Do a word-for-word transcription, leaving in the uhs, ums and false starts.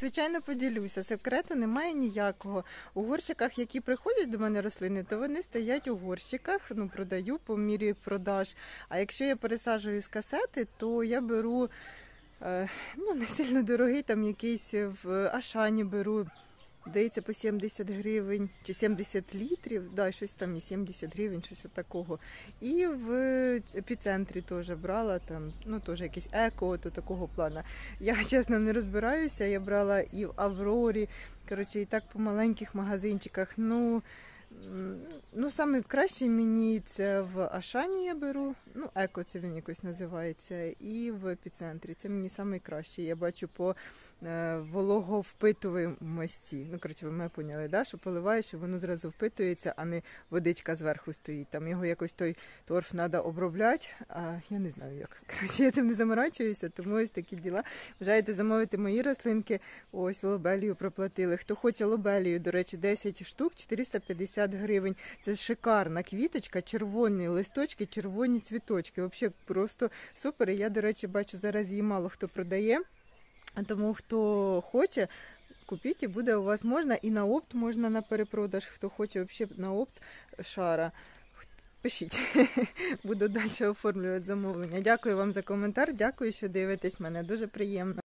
звичайно, поділюся. Секрету немає ніякого. У горщиках, які приходять до мене рослини, то вони стоять у горщиках, ну, продаю по мірі продаж. А якщо я пересаджую з касети, то я беру, е, ну, не сильно дорогий, там якийсь в Ашані беру. Здається, по сімдесят гривень чи сімдесят літрів, да, щось там і сімдесят гривень, щось такого. І в епіцентрі теж брала, там, ну, теж якийсь еко, то такого плану. Я, чесно, не розбираюся, я брала і в Аврорі, коротше, і так по маленьких магазинчиках. Ну, ну саме краще мені це в Ашані я беру, ну, еко це він якось називається, і в епіцентрі. Це мені саме краще, я бачу по вологовпитуваємості. Ну, коротше, ви мене поняли, да? Що поливаєш, і воно зразу впитується, а не водичка зверху стоїть. Там його якось той торф треба обробляти, а я не знаю як. Коротше, я цим не заморачуюся, тому ось такі діла. Бажаєте замовити мої рослинки, ось лобелію проплатили. Хто хоче лобелію, до речі, десять штук, чотириста п'ятдесят гривень. Це шикарна квіточка, червоні листочки, червоні цвіточки. Взагалі просто супер. І я, до речі, бачу, зараз її мало хто продає. Тому хто хоче, купіть і буде у вас можна. І на опт можна на перепродаж. Хто хоче взагалі на опт шара, пишіть. Буду далі оформлювати замовлення. Дякую вам за коментар, дякую, що дивитесь мене. Дуже приємно.